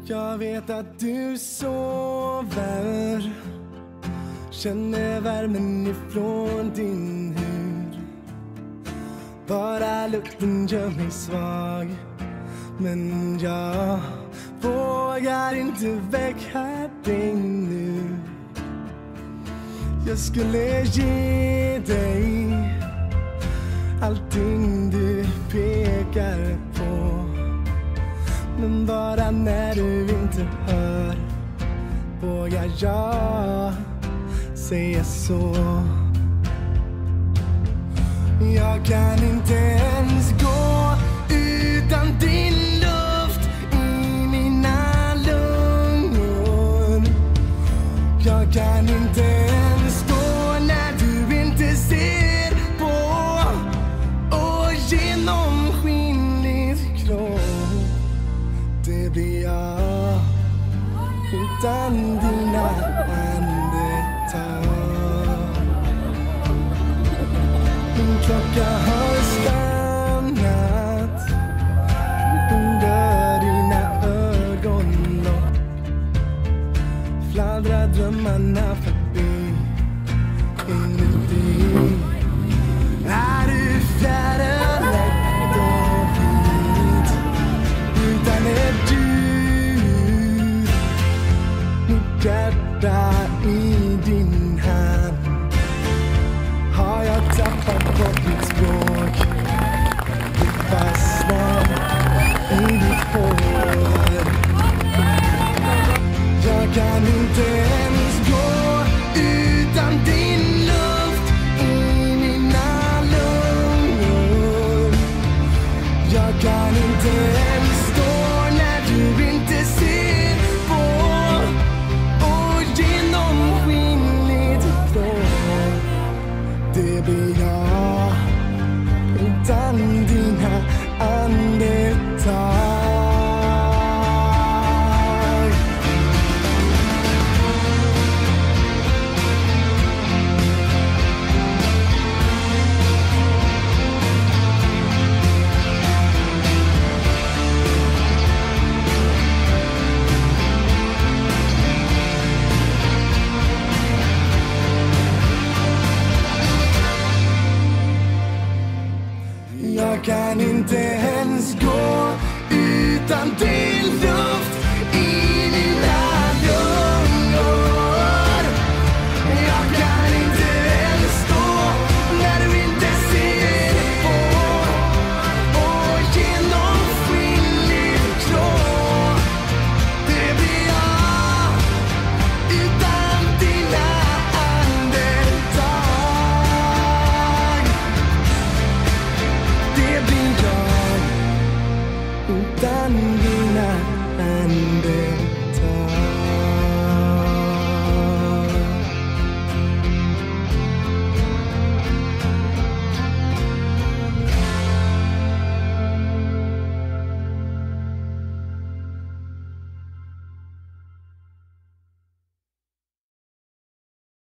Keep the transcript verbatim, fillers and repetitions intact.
Jag vet att du sover, känner värmen ifrån din hud. Bara lukten gör mig svag, men jag vågar inte väcka dig nu. Jag skulle ge dig allting du pekar på, men bara när du inte hör vågar jag säga så. Jag kan inte ens gå utan din luft i mina lungor. Jag kan inte ens stå när du inte ser på, och genomskinligt kropp. Det blir jag utan dina andetag. Min klocka har stannat under dina ögonlock. Fladdrar drömmarna förbi inuti. Är du fjärilätt och vit, utan är du mitt hjärta i din hand. Har jag tappat bort mitt språk, du fastnar i ditt hår. Jag kan inte ens gå utan din luft i mina lungor. Jag kan inte ens stå när du inte ser på, och genomskinligt från. Det blir jag utan dina andetag. Jag kan inte ens gå utan din luft